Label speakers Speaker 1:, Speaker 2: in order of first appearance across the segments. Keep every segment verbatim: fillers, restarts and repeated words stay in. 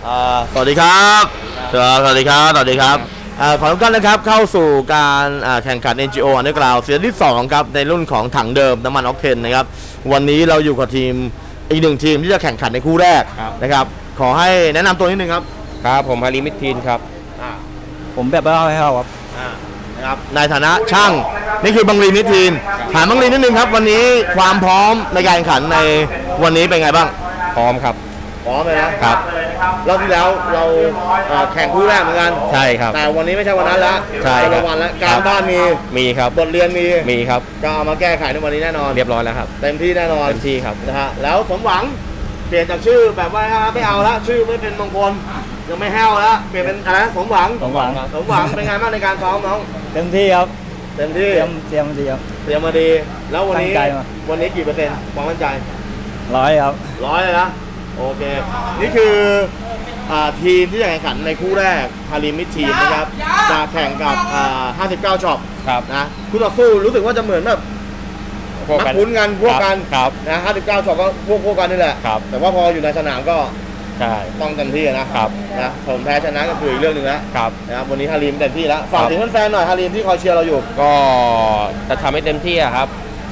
Speaker 1: สวัสดีครับสวัสดีครับสวัสดีครับขอทุกท่านนะครับเข้าสู่การแข่งขัน เอ็น จี โอ Underground เสียที่สองครับในรุ่นของถังเดิมน้ำมันออกเทนนะครับวันนี้เราอยู่กับทีมอีกหนึ่งทีมที่จะแข่งขันในคู่แรกนะครับขอให้แนะนำตัวนิดนึงครับ
Speaker 2: ครับผมฮาริมิดทีนครับ
Speaker 3: ผมแบบว่าให้เขาครับ
Speaker 1: นะครับในฐานะช่างนี่คือบังรีมิดทีนถามบังรีนิดนึงครับวันนี้ความพร้อมในการแข่งขันในวันนี้เป็นไงบ้าง
Speaker 2: พร้อมครับ
Speaker 1: พร้อมเลยนะครับรอบที่แล้วเราแข่งคู่แรกเหมือนกัน
Speaker 2: ใช่ครับ
Speaker 1: แต่วันนี้ไม่ใช่วันนั้นแล้ว
Speaker 2: ใช่ครับ
Speaker 1: วันแล้วการบ้านมี
Speaker 2: มีครับ
Speaker 1: บทเรียนมี
Speaker 2: มีครับ
Speaker 1: ก็เอามาแก้ไขในวันนี้แน่นอน
Speaker 2: เรียบร้อยแล้วครับ
Speaker 1: เต็มที่แน่นอน
Speaker 2: เต็มที่ครับ
Speaker 1: นะฮะแล้วสมหวังเปลี่ยนจากชื่อแบบว่าไม่เอาละชื่อไม่เป็นมงคลยังไม่แห้วแล้วเปลี่ยนเป็นอะไรสมหวัง
Speaker 3: สมหวัง
Speaker 1: สมหวังเป็นไงบ้างในการซ้อมน้อง
Speaker 3: เต็มที่ครับ
Speaker 1: เต็มที่
Speaker 3: เตรียมเตรียมมาดีครับ
Speaker 1: เตรียมมาดีแล้ววันนี้วันนี้กี่เปอร์เซ็นต์ความมั่นใจ
Speaker 3: ร้อยครับ
Speaker 1: ร้อยเลยนะโอเคนี่คือทีมที่จะแข่งขันในคู่แรกฮาริมิดทีมนะครับจะแข่งกับห้าสิบเก้าช็อปนะคู่ต่อสู้รู้สึกว่าจะเหมือนแบบนักคุ้นกันพวกกันนะห้าสิบเก้าช็อปก็พวกพวกกันนี่แหละแต่ว่าพออยู่ในสนามก็ต้องเต็มที่นะครับนะผมแพ้ชนะก็คืออีกเรื่องหนึ่งแล้วนะครับวันนี้ฮาริมเต็มที่แล้วฝากถึงแฟนๆหน่อยฮาริมที่คอยเชียร์เราอยู่
Speaker 2: ก็จะทำให้เต็มที่ครับ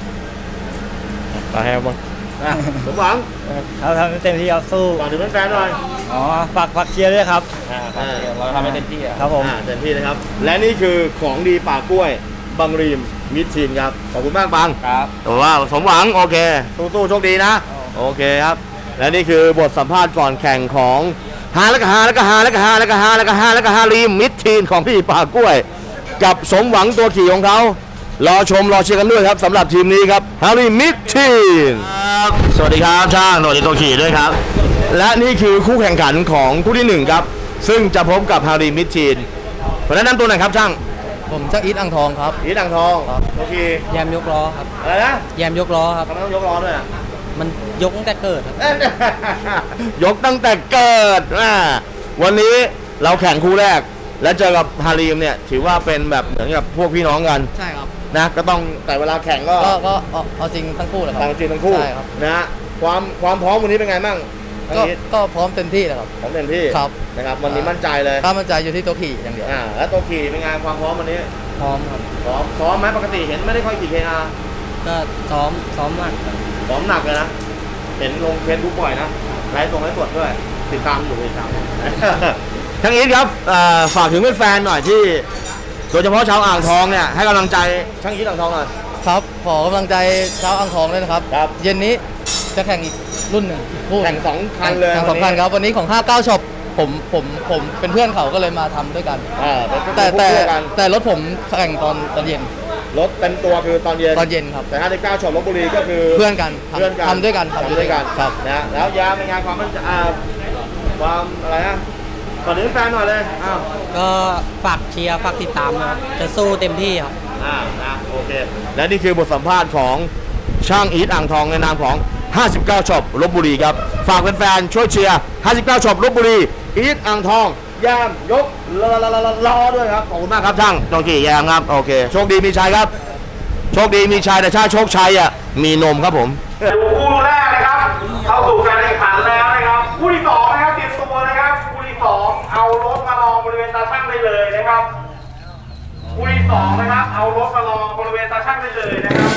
Speaker 2: มาให้บ้าง
Speaker 1: สมหวัง
Speaker 3: เราทำเต็มที่ครับสู้
Speaker 1: ฝากถึงแฟนๆหน่อย
Speaker 3: อ๋อฝากฝากเชียร์ด้วยครับ
Speaker 2: เราทำให้เต็มที่
Speaker 3: ครับผม
Speaker 1: เต็มที่นะครับและนี่คือของดีป่ากล้วยบังรีมมิดทีนครับขอบคุณมากบัง
Speaker 2: ครับ
Speaker 1: แต่ว่าสมหวังโอเคสู้ๆโชคดีนะโอเคครับและนี่คือบทสัมภาษณ์ก่อนแข่งของฮาแล้วก็ฮาแล้วก็ฮาแล้วก็ฮาแล้วก็ฮาแล้วก็ฮาแล้วก็ฮารีมมิดทีนของพี่ป่ากล้วยกับสมหวังตัวขี่ของเขารอชมรอเชียร์กันด้วยครับสำหรับทีมนี้ครับฮาริมิดทีนสวัสดีครับช่างสวัสดีตัวขี่ด้วยครับและนี่คือคู่แข่งขันของคู่ที่หนึ่งครับซึ่งจะพบกับฮาริมิดทีนแนะนำตัวหน่อยครับช่าง
Speaker 3: ผมช่างอีทอ่างทองครับ
Speaker 1: อีทอ่างทองตัวขี่
Speaker 3: แยมยกล้อครับ
Speaker 1: อะไรนะ
Speaker 3: แยมยกล้อครับ
Speaker 1: ทำไมต้องยกล้อด้วย
Speaker 3: มันยกตั้งแต่เกิด
Speaker 1: ยกตั้งแต่เกิดวันนี้เราแข่งคู่แรกและเจอกับฮาริมเนี่ยถือว่าเป็นแบบเหมือนกับพวกพี่น้องกัน
Speaker 3: ใช่ครับ
Speaker 1: นะก็ต้องแต่เวลาแข่งก็
Speaker 3: ก็เอาจริงทั้งคู่แหละครับ
Speaker 1: เอาจริงทั้งคู่นะความความพร้อมวันนี้เป็นไงบ้าง
Speaker 3: ก็ก็พร้อมเต็มที่แหละครับ
Speaker 1: พร้อมเต็มที่
Speaker 3: ครับ
Speaker 1: นะครับวันนี้มั่นใจเลย
Speaker 3: ถ้ามั่นใจอยู่ที่ตัวขี่อย่างเดียว
Speaker 1: อ่าแล้วตัวขี่เป็นไงความพร้อมวันนี้
Speaker 3: พร้อมครับ
Speaker 1: พร้อมซ้อมไหมปกติเห็นไม่ได้ค่อยขี่เคอาร์
Speaker 3: ก็ซ้อมซ้อมหนัก
Speaker 1: ซ้อมหนักเลยนะเห็นลงเฟซบุ๊กบ่อยนะไลฟ์ตรงไลฟ์สดด้วยติดตามอยู่ติดตามทั้งอีทครับฝากถึงแฟนๆหน่อยที่โดยเฉพาะชาวอ่างทองเนี่ยให้กำลังใจช่างอีทอ่างทองหน่อย
Speaker 3: ครับขอกำลังใจชาวอ่างทองด้วยนะครับเย็นนี้จะแข่งอีกรุ่นหนึ่ง
Speaker 1: แข่งสองคันเลย
Speaker 3: แข่งสองคันครับวันนี้ของห้าเก้าช็อปผมผมผมเป็นเพื่อนเขาก็เลยมาทำด้วยกันแต่แต่แต่รถผมแข่งตอนตอนเย็น
Speaker 1: รถเต็มตัวคือตอนเย็น
Speaker 3: ตอนเย็นครับ
Speaker 1: แต่ห้าสิบเก้าช็อปลพบุรีก็คือ
Speaker 3: เพื่อนกัน
Speaker 1: เพื่อนกัน
Speaker 3: ทำด้วยกัน
Speaker 1: ทำด้วยกัน
Speaker 3: ครับ
Speaker 1: นะแล้วยาเป็นงานความมันจะความอะไรนะขอถึงแฟนหน่อยเลยอ้าว
Speaker 3: ก็ฝากเชียร์ฝากติดตามนะจะสู้เต็มที่ครับ
Speaker 1: อ่านะโอเคและนี่คือบทสัมภาษณ์ของช่างอีทอ่างทองในนามของห้าสิบเก้าช็อปลพบุรีครับฝากแฟนๆช่วยเชียร์ห้าสิบเก้าช็อปลพบุรีอีทอ่างทองยามยกรอรอด้วยครับขอบคุณมากครับช่างโอเคยามครับโอเคโชคดีมีชัยครับโชคดีมีชัยแต่ชาโชคชัยอ่ะมีนมครับผม
Speaker 4: คู่แรกนะครับเข้าสู่การแข่งขันแล้วนะครับคู่ที่สองนะครับเตรียมตัวนะครับคู่ที่สองเอารถมาลองบริเวณตาช่างได้เลยนะครับคู่ที่สองนะครับเอารถมาลองบริเวณตาช่างได้เลยนะครับ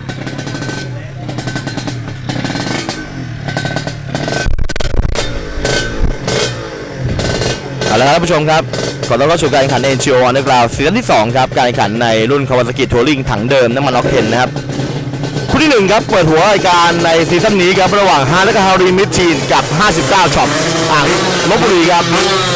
Speaker 1: เอาละครับท่านผู้ชมครับขอต้อนรับสู่การแข่งขัน เอ็น จี โอ Underground ซีซั่นที่สองครับการแข่งขันในรุ่น Kawasaki Touring ถังเดิมน้ำมันออกเทนนะครับคู่ที่หนึ่งครับเปิดหัวรายการในซีซั่นนี้ครับระหว่างฮาและก็ฮาริมิดทีนกับห้าสิบเก้าช็อปอ่างลพบุรีครับ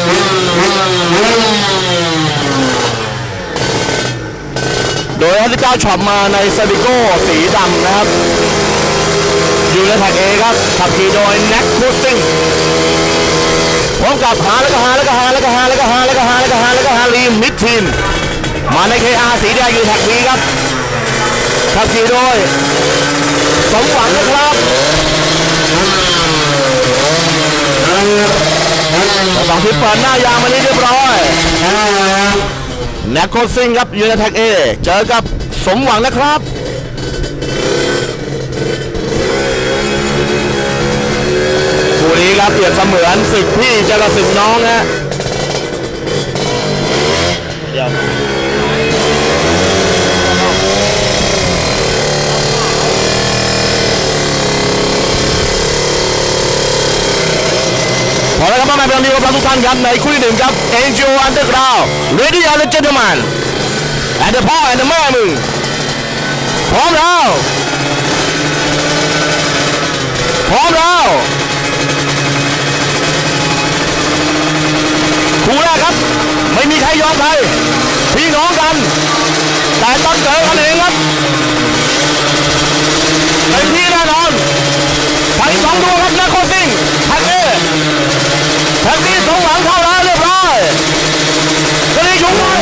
Speaker 1: โดยห้าสิบเก้าช็อปมาในซาบิโก้สีดำนะครับอยู่ในแท็ก A ครับขับขี่โดยแน็กคูซิงพร้อมกับฮาแล้วก็ฮาแล้วก็ฮาแล้วก็ฮาแล้วก็ฮาแล้วก็ฮาแล้วก็ฮาแล้วก็ฮาริมิดทีนมาใน เค อาร์ สีแดงอยู่แท็ก B ครับขับขี่โดยสมหวังนะครับสองทีมเปิดหน้ายางมานี้เรียบร้อยแน็กโคซิงครับยูไนเต็ดเอเจอกับสมหวังนะครับคู่นี้คครับเปรียบเสมือนศึกพี่เจอกับศึกน้องนะเดี๋ยวพอแล้วครับพ่อแม่พี่น้องทุกท่านครับในคู่ที่หนึ่งครับ Angel Underground Ready and Gentlemen and the power and the แม่มึงพร้อมแล้วพร้อมแล้วคู่แรกครับไม่มีใครยอมใครพี่น้องกันแต่ต้องเจอกันเองครับเป็นที่แน่นอนทั้งสองตัวครับนักโคซิ่งแท็กเอแท็กซี่สองหลังเข้าแล้วเรียบร้อยกระดิ่งชุบเลย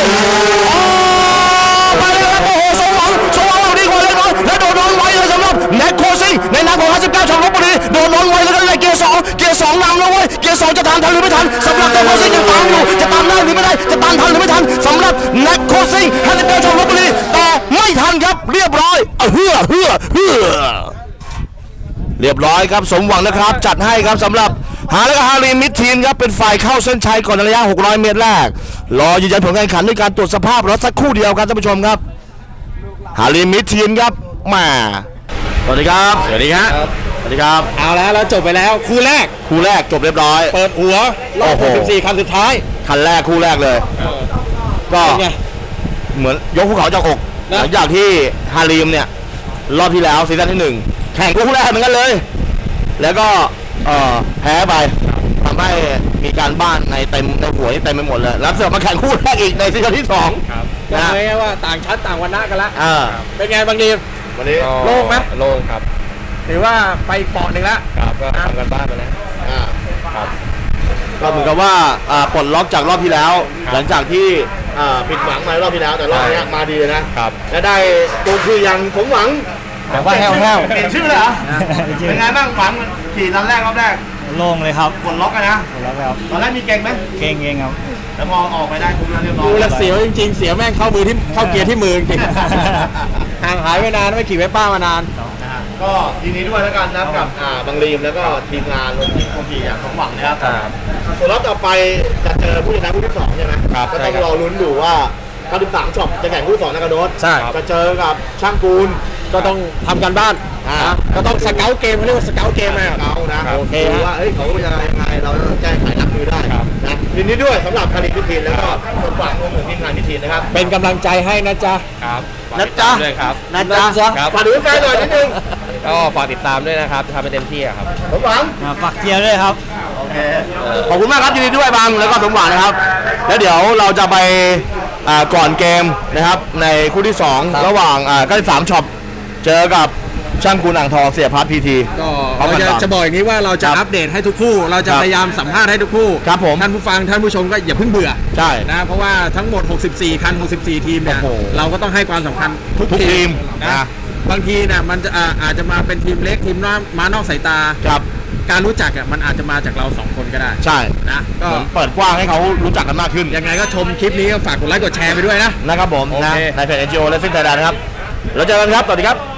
Speaker 1: ไปเลยครับโอ้โหสองหลังสองหลังดีกว่าเล็กน้อยและโดนนอนไว้เลยสำหรับแน็กโคซิ่งในนามของห้าสิบเก้าชมรบบุรีโดนนอนไว้แล้วก็ในเกียร์สองเกียร์สองนำแล้วเว้ยเกียร์สองจะตามทันหรือไม่ทันสำหรับแน็กโคซิ่งยังตามอยู่จะตามได้หรือไม่ได้จะตามทันหรือไม่ทันสำหรับแน็กโคซิ่งห้าสิบเก้าชมรบบุรีแต่ไม่ทันครับเรียบร้อยเฮือเฮือเฮือเรียบร้อยครับสมหวังนะครับจัดให้ครับสำหรับหาและก็ฮารีมิดทีนครับเป็นฝ่ายเข้าเส้นชัยก่อนในระยะหกร้อยเมตรแรกรอยืนยันผลการแข่งขันด้วยการตรวจสภาพรถสักครู่เดียวครับท่านผู้ชมครับฮารีมิดทีนครับมาสวัสดีครับสวัสดีครับสวัสดีครับ
Speaker 5: เอาแล้วเราจบไปแล้วคู่แรก
Speaker 1: คู่แรกจบเรียบร้อย
Speaker 5: เปิดหัวรอบหกสิบสี่คันสุดท้าย
Speaker 1: คันแรกคู่แรกเลยก็
Speaker 5: เป็นไง
Speaker 1: เหมือนยกภูเขาจากอก
Speaker 5: นะ
Speaker 1: หลังจากที่ฮารีมเนี่ยรอบที่แล้วซีซั่นที่หนึ่งแข่งคู่แรกเหมือนกันเลยแล้วก็เอ่อแพ้ไปทำให้มีการบ้านในเต็มในหัวที่เต็มไปหมดเลยแล้วเสือกมาแข่งคู่แรกอีกในซีซั่นที่สอง
Speaker 5: บอก
Speaker 1: นะ
Speaker 5: เลยว่าต่างชั้นต่างวรรณะกันละ
Speaker 1: อ่า
Speaker 5: เป็นไงบางที
Speaker 1: วันนี้
Speaker 5: โล่งไหม
Speaker 2: โล่งครับ
Speaker 5: ถือว่าไปเปาะหนึ่งละ
Speaker 2: ครับก็ทำกันบ้านมาแล้ว
Speaker 1: อ่า
Speaker 2: ครับ
Speaker 1: ก็เหมือนกับว่าอ่าปลดล็อกจากรอบที่แล้ว หลังจากที่อ่าผิดหวังมารอบที่แล้วแต่รอบนี้มาดีเลยนะครับ และได้ตัวคือยังสมหวัง
Speaker 3: แต่ว่าแห้วแห้ว
Speaker 1: เปลี่ยนชื่อเลยเหรอเป็นไงบ้างหวังขี่ตอนแรกรอบแรก
Speaker 3: โล่งเลยครับ
Speaker 1: ปลดล็อกกันนะ
Speaker 3: แล้วครับ
Speaker 1: ตอนแรกมีเก่งไหม
Speaker 3: เก่งเองครับ
Speaker 1: แล้วพอออกไปได้ปุ๊บแล้วเรียบร้อย
Speaker 5: ดูแลวเสียวจริงๆเสียวแม่งเข้ามือที่เข้าเกียร์ที่มือจริงๆห่างหายไปนานไม่ขี่ไว้ป้ามานาน
Speaker 1: นะฮะก็ยินดีด้วยแล้วกันนะกับอ่าบังรีมแล้วก็ทีมงานรวมถึงคนขี่อย่างสมหวังนะครับ
Speaker 2: ครับ
Speaker 1: ส่วนรอบต่อไปจะเจอผู้ชนะผู้ที่สองใช่ไหม
Speaker 2: ครับ
Speaker 1: ก็
Speaker 2: ใช่
Speaker 1: ต้อง
Speaker 2: ครับ
Speaker 1: รอลุ้นดูว่าเก้าสิบสามช็อปจะแข่งผู้ที่สองนักกระโดด
Speaker 5: ใช่
Speaker 1: จะเจอกับช่างกูล
Speaker 5: ก็ต้องทำกันบ้าน
Speaker 1: อ่า
Speaker 5: นะก็ต้องสเกลเกมเขาเรียกว่าสเกลเกมนะ
Speaker 1: เขานะ
Speaker 5: โอเค
Speaker 1: ดู
Speaker 5: ฮะ
Speaker 1: ว่าเฮ้ยเขาจะยังไงเราต้องแก้ไขรับมือได้นะยินดีด้วยสำหรับคาริพิทีนแล้วก็สมหวังรวมถึงทีมงานพิทีนนะครับ
Speaker 5: เป็นกำลังใจให้นะจ๊ะ
Speaker 2: ครับ
Speaker 1: นะจ๊ะ
Speaker 2: ฝากติดตามด้วยครับ
Speaker 1: นะจ๊ะ
Speaker 2: ครับ
Speaker 1: ฝากถึงแฟนหน่อยนิดนึง
Speaker 2: ก็ฝากติดตามด้วยนะครับจะทำให้เต็มที่อะครับ
Speaker 1: สมหวัง
Speaker 3: ฝากเกียร์ด้วยครับ
Speaker 1: โอเคขอบคุณมากครับยินดีด้วยบังแล้วก็สมหวังนะครับ แล้วเดี๋ยวเราจะไปอ่าก่อนเกมนะครับในคู่ที่สองระหว่างอ่าเก้าสิบสามช็อปเจอกับช่างคุณอ่างทองเสียพัฒน์พีที
Speaker 5: ก็
Speaker 1: เอา
Speaker 5: เรา
Speaker 1: กัน
Speaker 5: จะ
Speaker 1: ต่อ
Speaker 5: จะบอกอย่างนี้ว่าเราจะ
Speaker 1: ครับ
Speaker 5: อัปเดตให้ทุกคู่ เราจะ
Speaker 1: ครับ
Speaker 5: พยายามสัมภาษณ์ให้ทุกคู่
Speaker 1: ครับผม
Speaker 5: ท่านผู้ฟังท่านผู้ชมก็อย่าเพิ่งเบื่อ
Speaker 1: ใช่
Speaker 5: นะเพราะว่าทั้งหมดหกสิบสี่คันหกสิบสี่ทีมเนี่ย
Speaker 1: โอ้โห
Speaker 5: เราก็ต้องให้ความสำคัญทุก
Speaker 1: ทุกทีม
Speaker 5: นะ
Speaker 1: นะ
Speaker 5: บางทีเนี่ยมันจะอ่าอาจจะมาเป็นทีมเล็กทีมน้อยมานอกสายตา
Speaker 1: ครับ
Speaker 5: การรู้จักอ่ะมันอาจจะมาจากเราสองคนก็ได้
Speaker 1: ใช่
Speaker 5: นะก็
Speaker 1: เหมือนเปิดกว้างให้เขารู้จักกันมากขึ้น
Speaker 5: ยังไงก็ชมคลิปนี้ก็ฝากกดไลค์กดแชร์ไปด้วยนะ
Speaker 1: นะครับผม
Speaker 5: โอ
Speaker 1: นะ
Speaker 5: เค
Speaker 1: ในเพจ เอ็น จี โอ และซิ่งไทยแลนด์นะครับแล้วเจอกันครับสวัสดีครับ